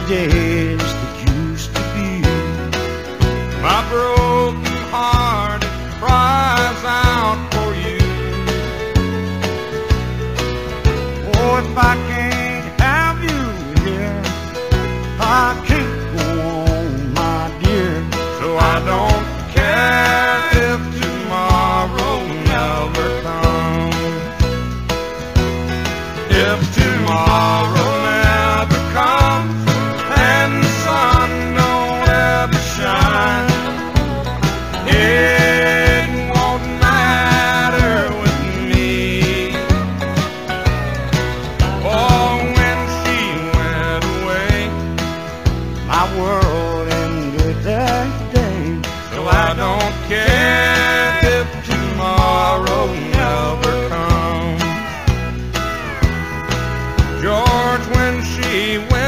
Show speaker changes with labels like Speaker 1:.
Speaker 1: days that used to be.
Speaker 2: My broken heart cries out for you.
Speaker 1: Oh, if I can't have you here, I can't go on, my dear.
Speaker 2: So I don't care if tomorrow never comes. If tomorrow never comes and the sun don't ever shine, it won't matter with me. Oh, when she went away,
Speaker 1: My world ended that day.
Speaker 2: so I don't care if tomorrow never comes. George, when she went